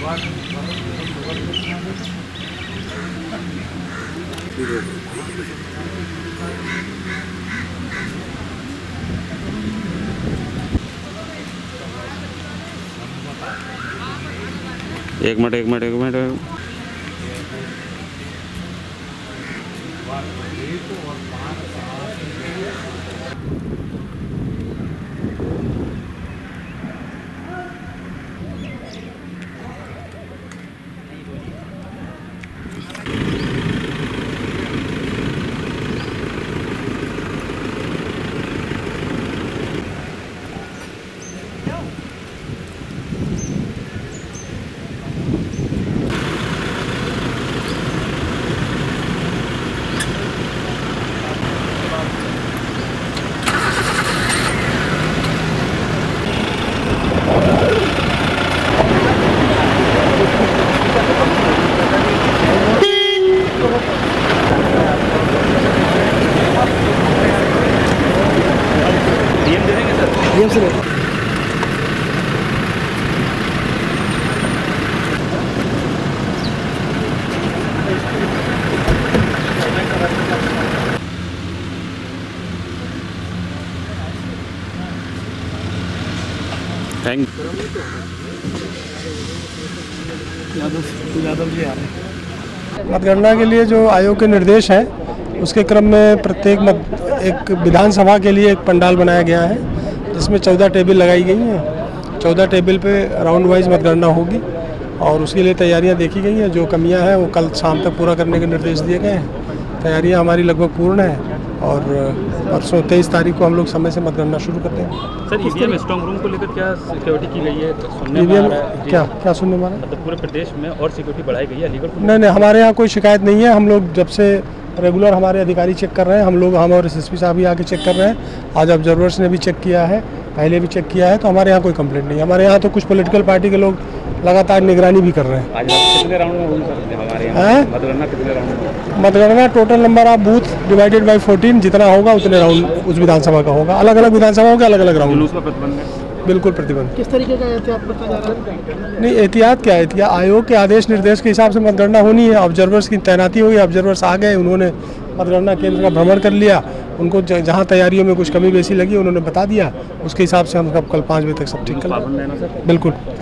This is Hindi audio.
एक मिनट। यादव जी आ रहे हैं। मतगणना के लिए जो आयोग के निर्देश हैं उसके क्रम में प्रत्येक एक विधानसभा के लिए एक पंडाल बनाया गया है जिसमें 14 टेबल लगाई गई हैं। 14 टेबल पे राउंड वाइज मतगणना होगी और उसके लिए तैयारियां देखी गई हैं। जो कमियां हैं वो कल शाम तक पूरा करने के निर्देश दिए गए हैं। तैयारियां हमारी लगभग पूर्ण हैं और परसों 23 तारीख को हम लोग समय से मतगणना शुरू करते हैं। सर, ईवीएम स्ट्रांग रूम को लेकर क्या सिक्योरिटी की गई है? सुनने में आ रहा है क्या सुनने में आ रहा है? मतलब पूरे प्रदेश में और सिक्योरिटी बढ़ाई गई है अलीगढ़? नहीं, हमारे यहाँ कोई शिकायत नहीं है। हम लोग जब से रेगुलर हमारे अधिकारी चेक कर रहे हैं, हम और एसएसपी साहब भी आके चेक कर रहे हैं। आज ऑब्जर्वर्स ने भी चेक किया है, पहले भी चेक किया है, तो हमारे यहाँ कोई कंप्लेंट नहीं है। हमारे यहाँ तो कुछ पॉलिटिकल पार्टी के लोग लगातार निगरानी भी कर रहे हैं। आज कितने राउंड में होगी हमारे यहाँ मतगणना? कितने राउंड में मतगणना? Total number of booth divided by 14 जितना होगा उतने राउंड उस विधानसभा का होगा। अलग अलग विधानसभाओं के अलग अलग राउंड। उसका प्रतिबंध है? बिल्कुल प्रतिबंध। किस तरीके का एहतियात बरता जा रहा है? नहीं, एहतियात क्या है? आयोग के आदेश निर्देश के हिसाब से मतगणना होनी है। ऑब्जर्वर्स की तैनाती हुई, ऑब्जर्वर्स आ गए, उन्होंने मतगणना केंद्र का भ्रमण कर लिया। उनको जहाँ तैयारियों में कुछ कमी बेसी लगी उन्होंने बता दिया। उसके हिसाब से हम कल 5 बजे तक सब ठीक कर लेंगे। बिल्कुल।